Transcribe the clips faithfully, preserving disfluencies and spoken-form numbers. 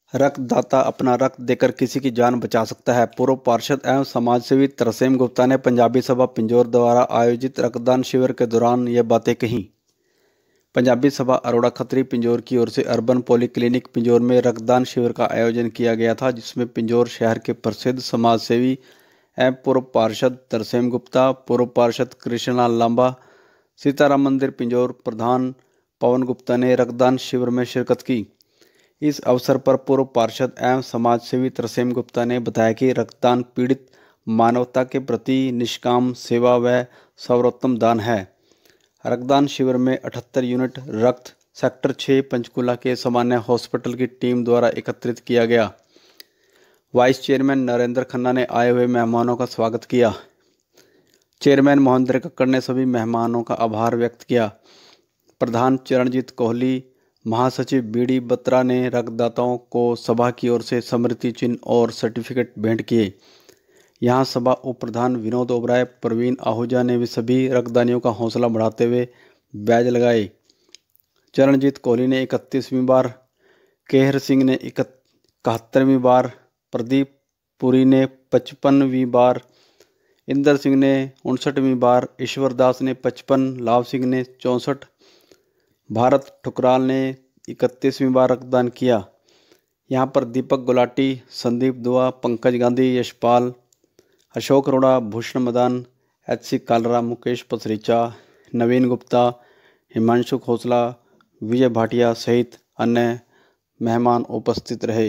रक्तदाता अपना रक्त देकर किसी की जान बचा सकता है। पूर्व पार्षद एवं समाजसेवी तरसेम गुप्ता ने पंजाबी सभा पिंजौर द्वारा आयोजित रक्तदान शिविर के दौरान ये बातें कहीं। पंजाबी सभा अरोड़ा खत्री पिंजौर की ओर से अर्बन पॉली क्लिनिक पिंजौर में रक्तदान शिविर का आयोजन किया गया था, जिसमें पिंजौर शहर के प्रसिद्ध समाजसेवी एवं पूर्व पार्षद तरसेम गुप्ता, पूर्व पार्षद कृष्णलाल लांबा, सीताराम मंदिर पिंजौर प्रधान पवन गुप्ता ने रक्तदान शिविर में शिरकत की। इस अवसर पर पूर्व पार्षद एवं समाजसेवी तरसेम गुप्ता ने बताया कि रक्तदान पीड़ित मानवता के प्रति निष्काम सेवा व सर्वोत्तम दान है। रक्तदान शिविर में अठहत्तर यूनिट रक्त सेक्टर छः पंचकूला के सामान्य हॉस्पिटल की टीम द्वारा एकत्रित किया गया। वाइस चेयरमैन नरेंद्र खन्ना ने आए हुए मेहमानों का स्वागत किया। चेयरमैन मोहिंद्र कक्कड़ ने सभी मेहमानों का आभार व्यक्त किया। प्रधान चरणजीत कोहली, महासचिव बीडी बत्रा ने रक्तदाताओं को सभा की ओर से स्मृति चिन्ह और सर्टिफिकेट भेंट किए। यहां सभा उप प्रधान विनोद ओबराय, प्रवीण आहूजा ने भी सभी रक्तदानियों का हौसला बढ़ाते हुए बैज लगाए। चरणजीत कोहली ने इकतीसवीं बार, केहर सिंह ने इकहत्तरवीं बार, प्रदीप पुरी ने पचपनवीं बार, इंदर सिंह ने उनसठवीं बार, ईश्वर दास ने पचपन, लाभ सिंह ने चौंसठ, भारत ठुकराल ने इकतीसवीं बार रक्तदान किया। यहाँ पर दीपक गुलाटी, संदीप दुआ, पंकज गांधी, यशपाल, अशोक अरोड़ा, भूषण मदान, एच सी कालरा, मुकेश पसरीचा, नवीन गुप्ता, हिमांशु खोसला, विजय भाटिया सहित अन्य मेहमान उपस्थित रहे।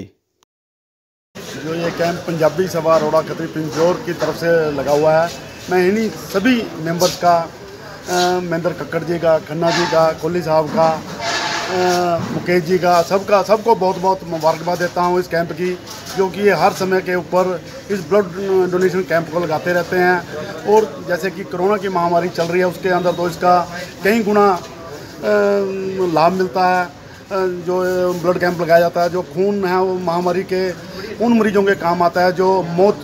जो ये कैंप पंजाबी सभा अरोड़ा खत्री पिंजौर की तरफ से लगा हुआ है, मैं इन्हीं सभी मेंबर्स का, महेंद्र कक्कड़ जी का, खन्ना जी का, कोहली साहब का, आ, मुकेश जी का, सबका सबको बहुत बहुत मुबारकबाद देता हूँ इस कैंप की, जो कि ये हर समय के ऊपर इस ब्लड डोनेशन कैंप को लगाते रहते हैं। और जैसे कि कोरोना की महामारी चल रही है, उसके अंदर तो इसका कई गुना लाभ मिलता है। जो ब्लड कैंप लगाया जाता है, जो खून है वो महामारी के उन मरीजों के काम आता है जो मौत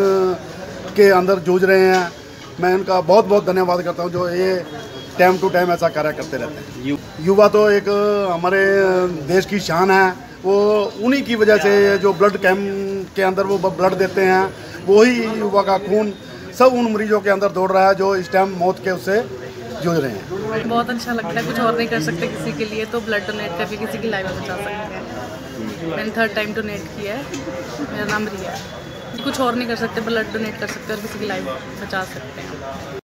के अंदर जूझ रहे हैं। मैं उनका बहुत बहुत धन्यवाद करता हूं, जो ये टाइम टू टाइम ऐसा कार्य करते रहते हैं। युवा तो एक हमारे देश की शान है, वो उन्हीं की वजह से जो ब्लड कैंप के अंदर वो ब्लड देते हैं, वही युवा का खून सब उन मरीजों के अंदर दौड़ रहा है जो इस टाइम मौत के उससे जूझ रहे हैं। बहुत अच्छा लगता है, कुछ और नहीं कर सकते किसी के लिए, तो ब्लड डोनेट करके किसी की लाइफ बचा सकते हैं। मैंने थर्ड टाइम डोनेट किया है। मेरा नाम रिया है। कुछ और नहीं कर सकते, ब्लड डोनेट कर सकते और किसी की लाइफ बचा सकते हैं।